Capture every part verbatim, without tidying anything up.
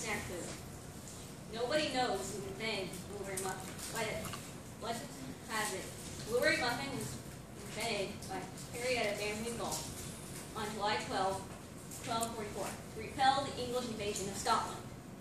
snack food. Nobody knows who invented blueberry muffin, but it, legend has it, blueberry muffin was invented by Henrietta Van Winkle on July twelfth, twelve forty-four, to repel the English invasion of Scotland.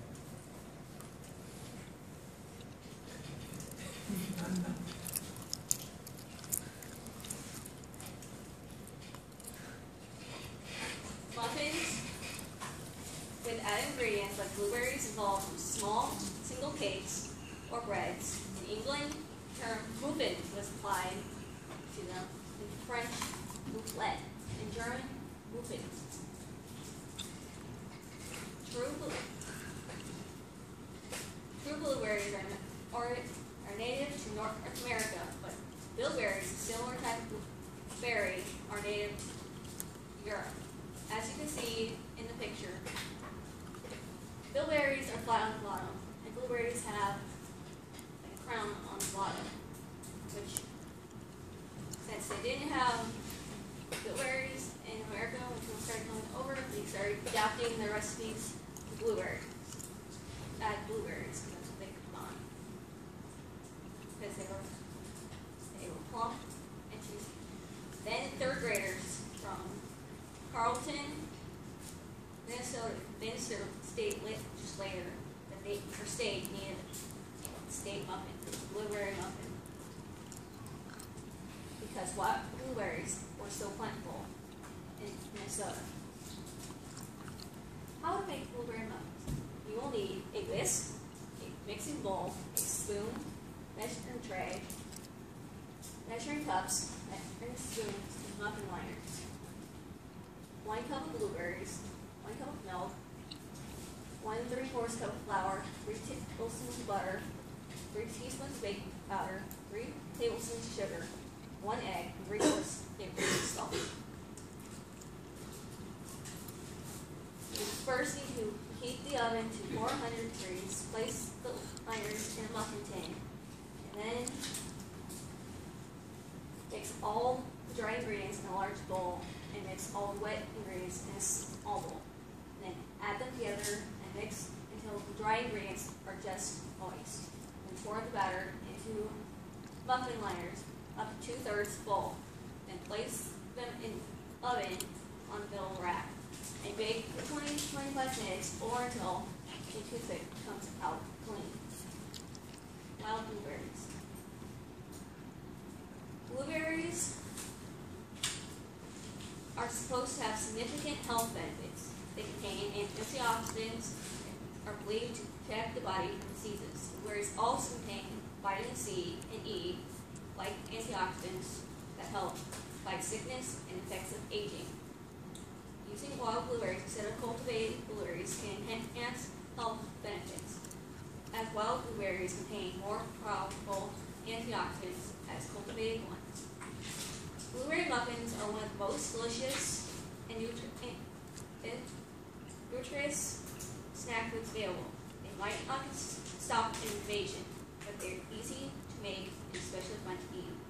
Muffins with added ingredients like blueberries evolved from small single cakes or breads. In England, the term muffin was applied to them. In French, mouflette. In German, muffins. True, true blueberries are, are, are native to North America, but bilberries, a similar type of berry, are native to Europe. As you can see in the picture, bilberries are flat on the bottom, and blueberries have a crown on the bottom, which, since they didn't have bilberries in America when people started coming over, they started adapting their recipes to blueberries. Add blueberries, because that's what they could put on. Because they were, they were plump and juicy. Then third graders from Carleton, Minnesota, Minnesota State legislator, that they, for state, needed a state muffin, blueberry muffin. Because what blueberries were so plentiful in Minnesota. How to make blueberry muffins? You will need a whisk, a mixing bowl, a spoon, measuring tray, measuring cups, measuring spoons, and muffin liners. One cup of blueberries, one cup of milk, one three-fourths cup of flour, three tablespoons of butter, three teaspoons of baking powder, three tablespoons of sugar, one egg, and three-fourths tablespoons of salt. You first need to heat the oven to four hundred degrees, place the liners in a muffin tin, and then mix all the dry ingredients in a large bowl, and mix all the wet ingredients in a small bowl. And then add them together and mix until the dry ingredients are just moist. Then pour the batter into muffin liners up to two-thirds full. Then place them in the oven on the middle rack and bake for twenty to twenty-five minutes or until the toothpick comes out clean. Wild blueberries. Blueberries are supposed to have significant health benefits. They contain antioxidants and are believed to protect the body from diseases. Blueberries also contain vitamin C and E, like antioxidants that help fight sickness and effects of aging. Using wild blueberries instead of cultivated blueberries can enhance health benefits, as wild blueberries contain more powerful antioxidants as cultivated ones. Blueberry muffins are one of the most delicious and nutritious snack foods available. They might not stop an invasion, but they're easy to make and especially fun to eat.